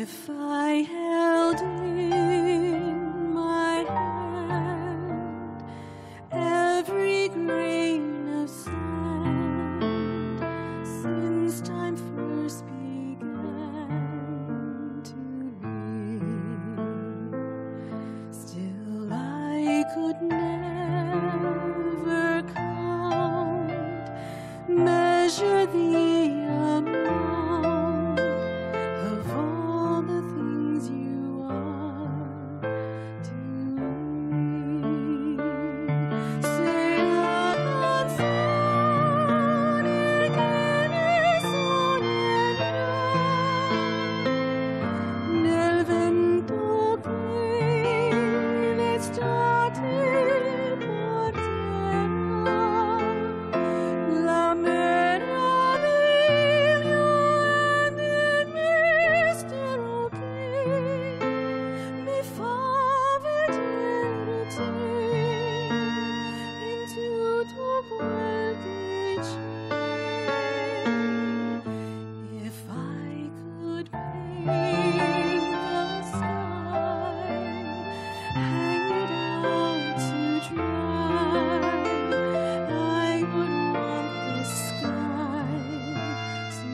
If I held in my hand every grain of sand since time first began to be, still I could never count, measure the amount of all the things you are to me. Say la canzone che mi suonerà nel vento che l'estate porterà, la meraviglia and il mistero che mi fa vedere te in tutto quel che c'è. If I could paint the sky, hang it out to dry, I would want the sky to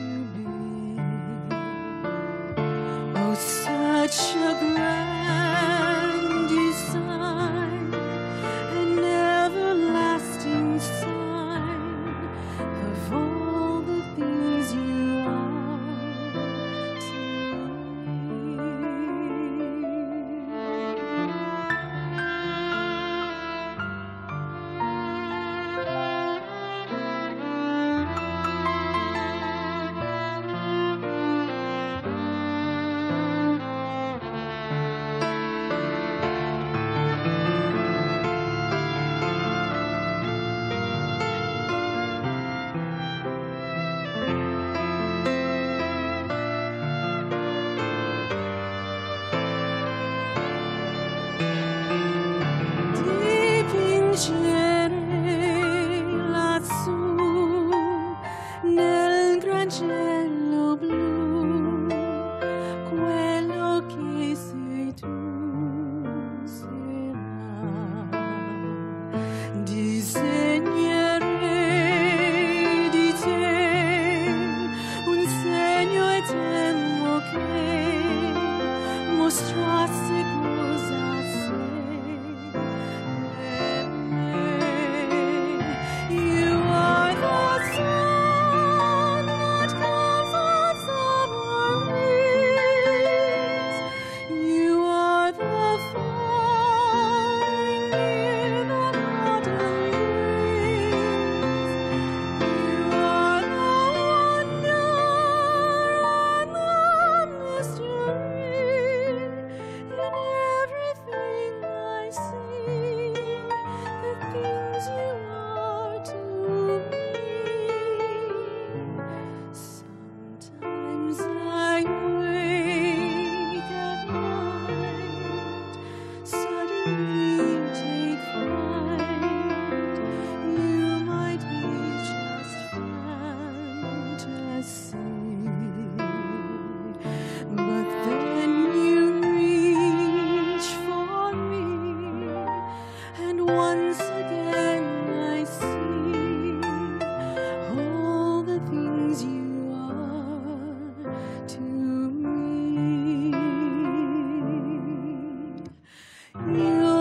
be, oh, such a grand design, an everlasting sign of all the things you are to dipingere lassù nel gran cielo blu quello che sei tu sarà. Disegnerei di te un segno eterno che mostrasse cosa sei per me. You are the sun that comforts our wings. You are the falling near that autumn brings. You are the wonder and the mystery in everything I see, the things you are to me. Sometimes I wake at night, suddenly you take flight. You might be just fantasy, but then you reach for me, and once again I see all the things you are to me. You